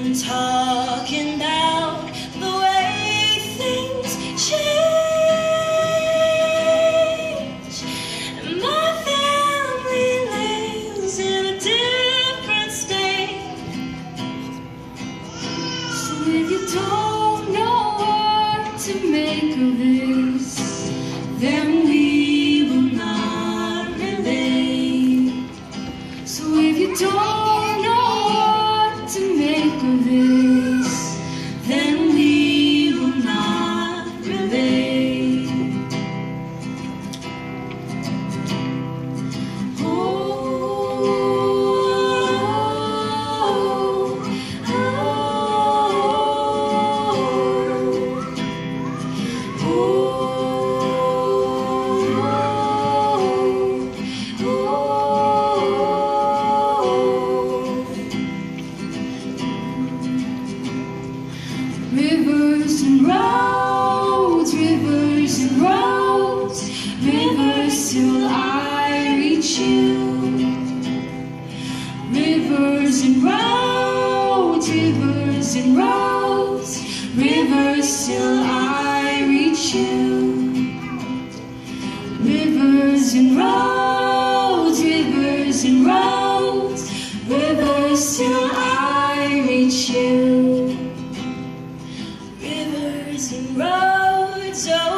talking about the way things change. My family lives in a different state. So if you don't know what to make of this, then we will not relate. So if you don't know what to make of this, then we will not relate. Oh, oh, oh, rivers and roads, rivers and roads, rivers till I reach you. Rivers and roads, rivers and roads, rivers till I reach you. Rivers and roads, rivers and roads, rivers till I reach you. Rivers and roads, oh.